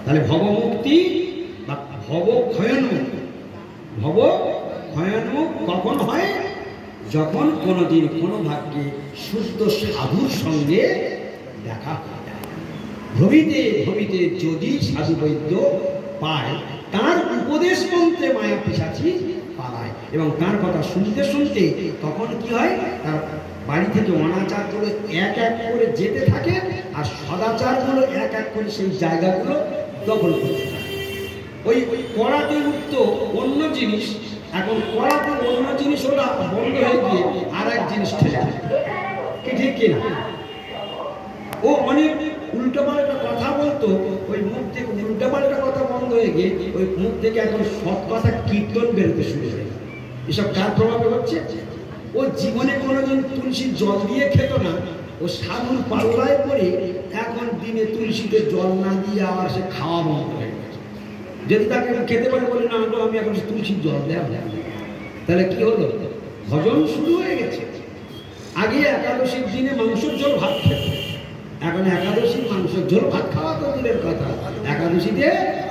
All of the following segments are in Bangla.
তাহলে ভবমুক্তি বা ভবক্ষয়ন্মুক্ত, ভবক্ষয়ন্মুক্ত কখন হয়? যখন কোনোদিন কোনো ভাগ্যে শুদ্ধ সাধুর সঙ্গে দেখা হয়ে যায়। ভবিতে ভবিতে যদি সাধু বৈদ্য পায়, তার উপদেশ মন্ত্রে মায়া পিশাচি পালায়, এবং তার কথা শুনতে শুনতে তখন কি হয়, তার বাড়ি থেকে অনাচারগুলো এক এক করে যেতে থাকে, আর সদাচারগুলো এক এক করে সেই জায়গাগুলো দখল করতে থাকে। ওই কড়াতে উঠত অন্য জিনিস, এখন কড়াতে অন্য জিনিস ওরা বন্ধ হয়ে গিয়ে আর এক জিনিস ঠেলে কি ঠিক কিনা? ও অনেক উল্টোপাল্টা কথা বলতো, ওই মুখ থেকে উল্টোপাল্টা কথা বন্ধ হয়ে গিয়ে ওই মুখ থেকে এখন সৎ কথা কীর্তন বেরোতে শুরু হয়ে গেল। এসব কার প্রভাবে হচ্ছে? ও জীবনে কোনোদিন তুলসীর জল দিয়ে খেত না, ও সাধুর পাল্লায় পড়ে এখন দিনে তুলসীতে জল না দিয়ে আবার সে খাওয়া বন্ধ হয়ে গেছে। যদি তাকে খেতে পারে বলে না আমি এখন তুলসীর জল দেওয়া, তাহলে কি হলো? ভজন শুরু হয়ে গেছে। আগে একাদশীর দিনে মাংসের ঝোল ভাত খেত, এখন একাদশী মাংসের ঝোল ভাত খাওয়া তো দূরের কথা, একাদশীতে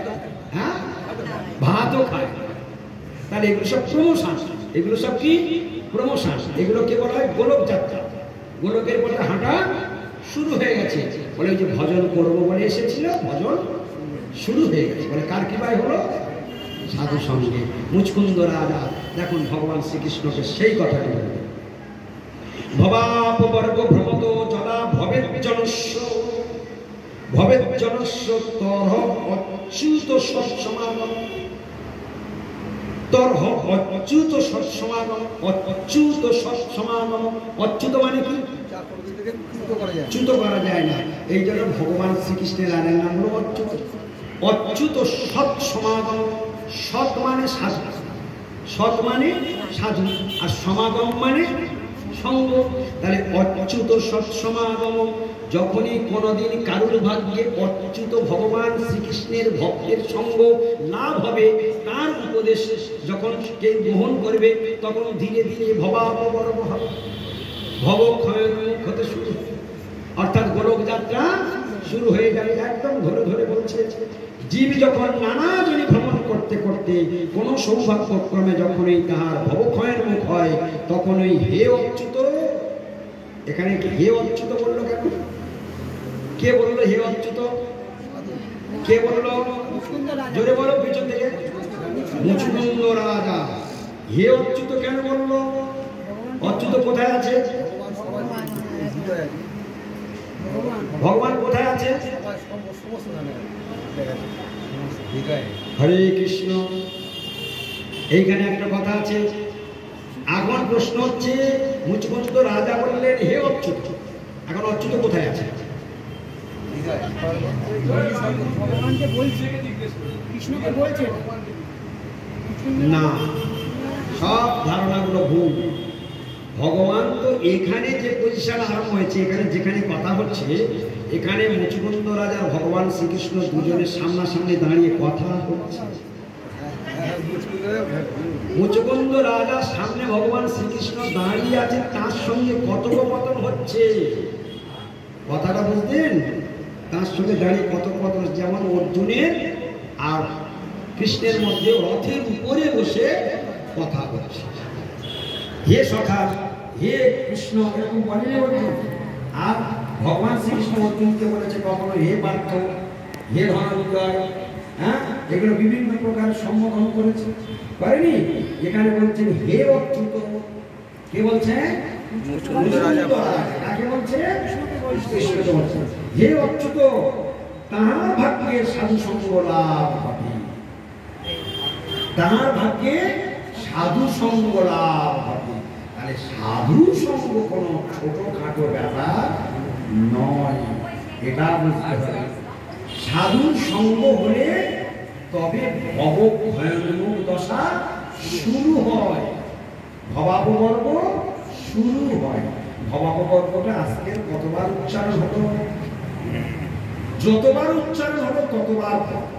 ভাতও খায়। তাহলে এগুলো সব প্রমোশন, এগুলো সব কি প্রমোশন, এগুলোকে বলা হয় গোলক যাত্রা। গোলকের পথে হাঁটা শুরু হয়ে গেছে, বলে ওই যে ভজন করবো বলে এসেছিল, ভজন শুরু হয়ে গেছে। বলে কার কৃপায় হলো? সাধু সঙ্গে। মুচকুন্দ রাজা দেখুন ভগবান শ্রীকৃষ্ণকে সেই কথাটি বললেন, ভবাপবর্গ ভ্রমত যদা ভবেজ্জনস্য ভবেজ্জনস্য তরহ অচ্যুত সৎসমাগম, তরহ অচ্যুত সৎসমাগম, অচ্যুত সৎসমাগম। অচ্যুত মানে কি? চ্যুত করা যায় না, এই জন্য ভগবান শ্রীকৃষ্ণের আরেক নাম হলো অচ্যুত। অচ্যুত সৎসমাগম, সৎ মানে সাধু, সৎ মানে সাধু, আর সমাগম মানে সঙ্গ। তাহলে অচ্যুত সৎসমাগম, যখনই কোনোদিন কারুর ভাগ্যে অচ্যুত ভগবান শ্রীকৃষ্ণের ভক্তের সঙ্গ লাভ হবে, তার উপদেশ যখন কেউ গ্রহণ করবে, তখন ধীরে ধীরে ভবাপবর্গ হবে, ভবক্ষয়ন্মুক্ত হতে শুরু, অর্থাৎ গোলক যাত্রা শুরু হয়ে যাবে। একদম ধরে ধরে বলছে, জীব যখন নানাজনে ভ্রমণ করতে করতে কোনো সৌভাগ্যক্রমে যখনই তাহার ভবক্ষয়ের মুখ হয়, তখন ওই হে অচ্যুত, এখানে হে অচ্যুত বললো কেন? কে বললো হে অচ্যুত? কে বললো? জোরে বলো পিছন থেকে। মুচকুন্দ রাজা হে অচ্যুত কেন বললো? অচ্যুত কোথায় আছে? ভগবান কোথায় আছে? হরে কৃষ্ণ। এইখানে একটা কথা আছে, এখন প্রশ্ন হচ্ছে মুচকুন্দ রাজা বললেন হে অচ্যুত, এখন অচ্যুত কোথায় আছে? না, সব ধারণাগুলো ভুল। ভগবান তো এখানে যে পজিশন আরম্ভ হয়েছে, এখানে যেখানে কথা হচ্ছে, এখানে মুচকুন্দ রাজা ভগবান শ্রীকৃষ্ণ দুজনের সামনাসামনি দাঁড়িয়ে কথা হচ্ছে। মুচকুন্দ রাজার সামনে ভগবান শ্রীকৃষ্ণ দাঁড়িয়ে আছে, তার সঙ্গে কথোপকথন হচ্ছে। কথাটা বুঝলেন? তার সঙ্গে দাঁড়িয়ে কথোপকথন, যেমন অর্জুনের আর কৃষ্ণের মধ্যে রথের উপরে বসে কথা হচ্ছে। হে সখা, হে কৃষ্ণ, এরকম বলেনি অর্জুন। আর ভগবান শ্রীকৃষ্ণ অর্জুনকে বলেছে কখনো হে পার্থ, হে ধনঞ্জয়, এগুলো বিভিন্ন প্রকার সম্বোধন করেছে, করেনি? এখানে বলছেন হে অচ্যুত। কে বলছে? কাকে বলছে? কৃষ্ণকে বলছে হে অচ্যুত, তাহার ভাগ্যে সাধু সঙ্গ লাভ হবে, তাহার ভাগ্যে সাধু সঙ্গ লাভ হবে। তাহলে সাধু সঙ্গ কোনো ছোটখাটো ব্যাপার নয়, এটা বুঝতে হবে। সাধুর সঙ্গ হলে তবে ভবক্ষয়ন্মুখ দশা শুরু হয়, ভবাপবর্গ শুরু হয়। ভবাপবর্গটা আজকে কতবার উচ্চারণ হলো? যতবার উচ্চারণ হলো ততবার